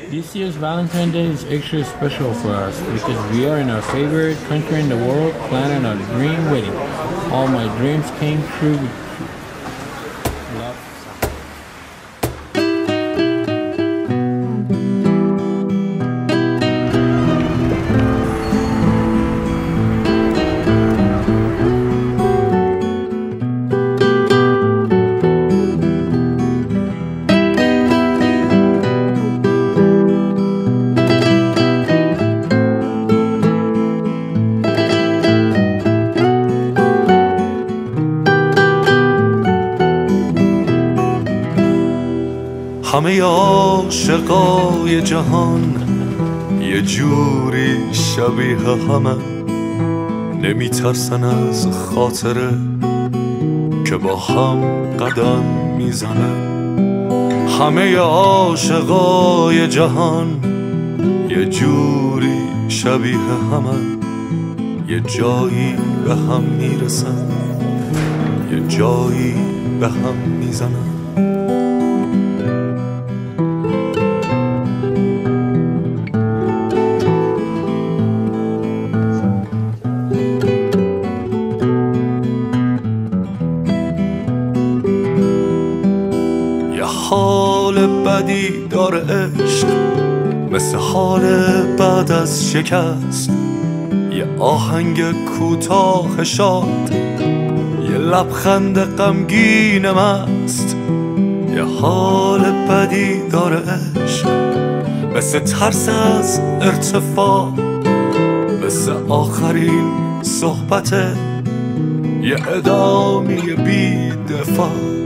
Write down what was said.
This year's Valentine's Day is extra special for us because we are in our favorite country in the world planning our dream wedding. All my dreams came true. Love. همه عاشقای جهان یه جوری شبیه همه، نمیترسن از خاطره که با هم قدم میزنن. همه عاشقای جهان یه جوری شبیه همه، یه جایی به هم میرسن، یه جایی به هم میزنن. حال بدی داره عشق، مثل حال بعد از شکست، یه آهنگ کوتاه شاد، یه لبخند غمگین مست. یه حال بدی داره عشق، مثل ترس از ارتفاع، مثل آخرین صحبت یه ادامی بی دفاع.